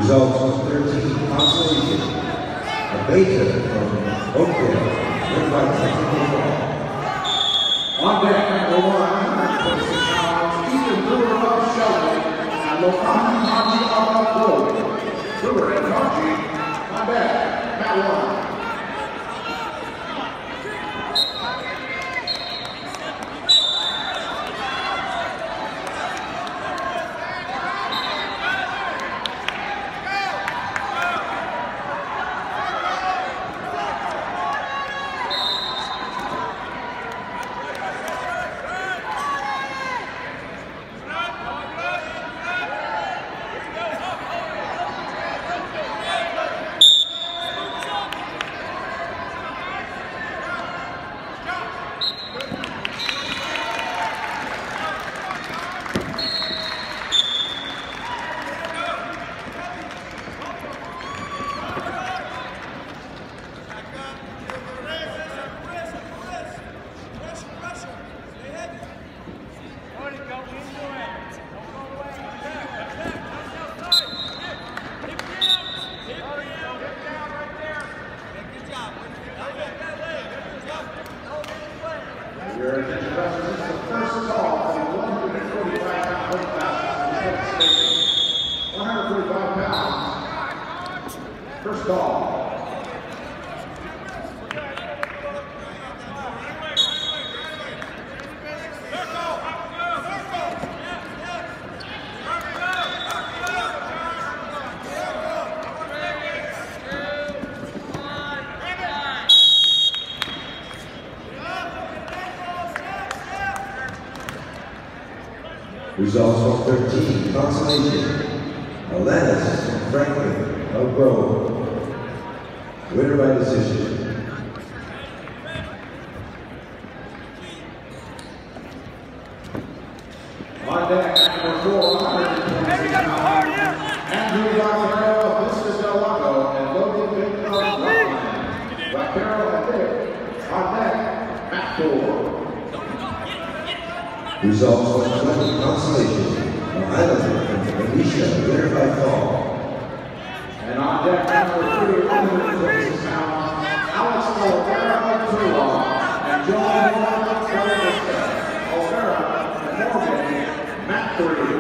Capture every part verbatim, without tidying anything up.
Results of thirteen consolation. A beta from Oakdale, win by technical ball. On deck, number one, one hundred twenty-six pounds, Ethan Brewer of Shelby, and Lohan Haji of Cody. Brewer and Haji, on deck, mat one. Your attention, this is the first call for the one hundred forty-five pound weight class one hundred forty-five pounds. First call. Results from thirteen consolation. Alanis from Franklin, Elk Grove. Winner by decision. On deck, number four, one hundred twenty-six pounds. Andrew Vaquero of Vista Del Lago and Logan Baker of Branden. Vaquero and Dick. On deck, mat four. Results from twenty consolation. Islander from Alicia, winner by fall. And on deck, number three, one hundred twenty-six pounds, Alex Olvera of Toulon and John Morgan of Carolina. Olvera and Morgan, mat three.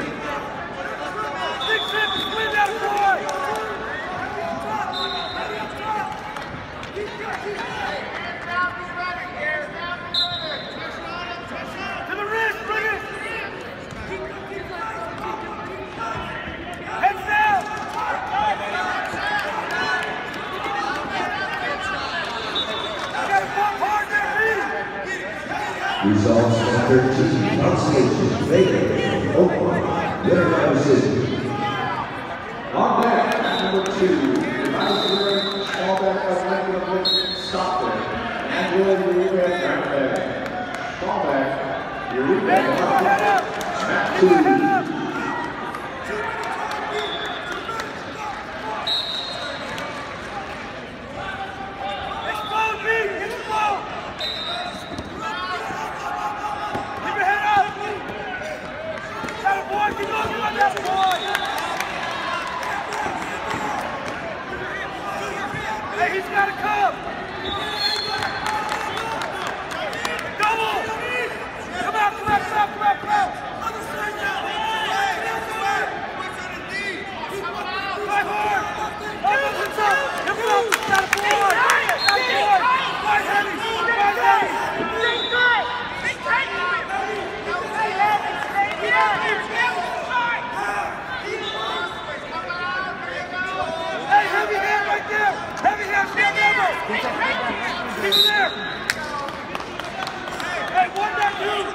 Results from thirteen consolation. Baker from Oakdale, winner by decision. On deck, number two, advisory small back of Lincoln Stockton, and Will Eureka Branden. Small back, Eureka Branden, mat two. Hey, he's got to come! Double! Come out, come out, come out, come out, come out! Other side now! Try hard! Elbows inside! Come on! Got a boy! Got a boy! Fight heavy! Fight heavy! Stay tight! Stay tight! Stay heavy! Stay heavy! Hey, heavy hand right there! Heavy hand, stand elbow! He's there! Hey, one, down, two!